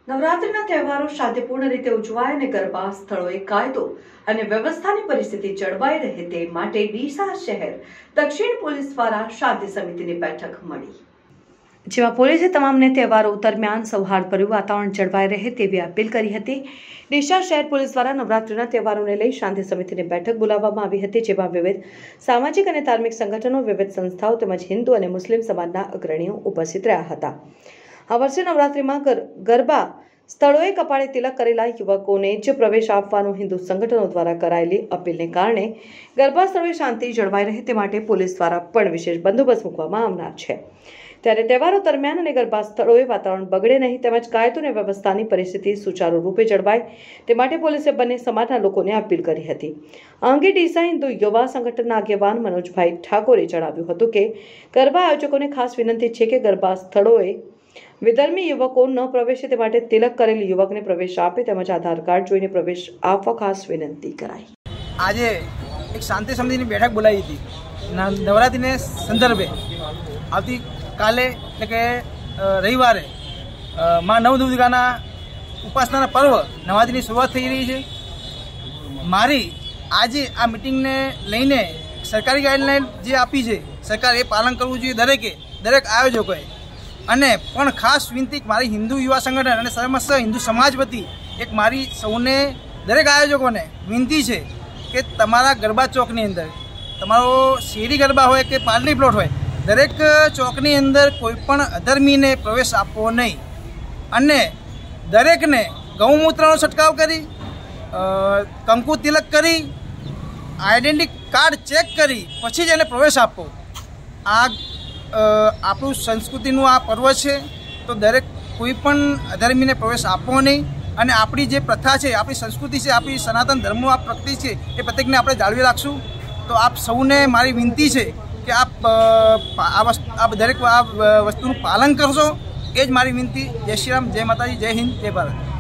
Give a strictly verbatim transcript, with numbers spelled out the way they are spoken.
નવરાત્રિના તહેવારો શાંતિપૂર્ણ રીતે ઉજવાય અને ગરબા સ્થળોએ કાયદો અને વ્યવસ્થાની પરિસ્થિતિ જળવાઈ રહે તે માટે ડીસા શહેર દક્ષિણ પોલીસ દ્વારા શાંતિ સમિતિની બેઠક મળી, જેમાં પોલીસે તમામને તહેવારો દરમિયાન સૌહાર્દભર્યું વાતાવરણ જળવાઈ રહે તેવી અપીલ કરી હતી। ડીસા શહેર પોલીસ દ્વારા નવરાત્રિના તહેવારોને લઈ શાંતિ સમિતિની બેઠક બોલાવવામાં આવી હતી, જેમાં વિવિધ સામાજિક અને ધાર્મિક સંગઠનો, વિવિધ સંસ્થાઓ તેમજ હિન્દુ અને મુસ્લિમ સમાજના અગ્રણીઓ ઉપસ્થિત રહ્યા હતા। આ વર્ષે નવરાત્રિમાં ગરબા સ્થળોએ કપાળે તિલક કરેલા યુવકોને જ પ્રવેશ આપવાનું હિન્દુ સંગઠનો દ્વારા કરાયેલી અપીલને કારણે ગરબા સ્થળોએ શાંતિ જળવાઈ રહે તે માટે પોલીસ દ્વારા પણ વિશેષ બંદોબસ્ત મૂકવામાં આવનાર છે। ત્યારે તહેવારો દરમિયાન અને ગરબા સ્થળોએ વાતાવરણ બગડે નહીં તેમજ કાયદો અને વ્યવસ્થાની પરિસ્થિતિ સુચારુ રૂપે જળવાય તે માટે પોલીસે બંને સમાજના લોકોને અપીલ કરી હતી। આ અંગે ડીસા હિન્દુ યુવા સંગઠનના આગેવાન મનોજભાઈ ઠાકોરે જણાવ્યું હતું કે ગરબા આયોજકોને ખાસ વિનંતી છે કે ગરબા સ્થળોએ વિધર્મી યુવકો ન પ્રવેશે તે માટે તિલક કરેલ યુવકને પ્રવેશ આપે તેમજ આધાર કાર્ડ જોઈને પ્રવેશ આપવા ખાસ વિનંતી કરાઈ। આજે એક શાંતિ સમિતિની બેઠક બોલાવી હતી નવરાત્રિને સંદર્ભે। આવતી કાલે એટલે કે રવિવારે માં નવદુર્ગાના ઉપાસનાના પર્વ નવરાત્રિની શરૂઆત થઈ રહી છે। મારી આજે આ મિટિંગને લઈને સરકારી ગાઈડલાઈન જે આપી છે સરકાર એ પાલન કરવું જોઈએ દરેકે દરેક આયોજકોએ। અને પણ ખાસ વિનંતી મારી હિન્દુ યુવા સંગઠન અને સમસ્ત હિન્દુ સમાજ વતી એક મારી સૌને દરેક આયોજકોને વિનંતી છે કે તમારા ગરબા ચોકની અંદર તમારો શેરી ગરબા હોય કે પાર્ટી પ્લોટ હોય દરેક ચોકની અંદર કોઈ પણ અધર્મીને પ્રવેશ આપવો નહીં અને દરેકને ગૌમૂત્રનો છંટકાવ કરી કંકુ તિલક કરી આઈડેન્ટિટી કાર્ડ ચેક કરી પછી જ એને પ્રવેશ આપવો। આ આપણું સંસ્કૃતિનું આ પર્વ છે તો દરેક કોઈ પણ અધર્મીને પ્રવેશ આપવો નહીં અને આપણી જે પ્રથા છે આપણી સંસ્કૃતિ છે આપણી સનાતન ધર્મનો આ પ્રકૃતિ છે એ પ્રત્યેકને આપણે જાળવી રાખશું। તો આપ સૌને મારી વિનંતી છે કે આપ આ વસ્તુ આપ દરેક આ વસ્તુનું પાલન કરશો, એ જ મારી વિનંતી। જય શ્રી રામ, જય માતાજી, જય હિન્દ, જય ભારત।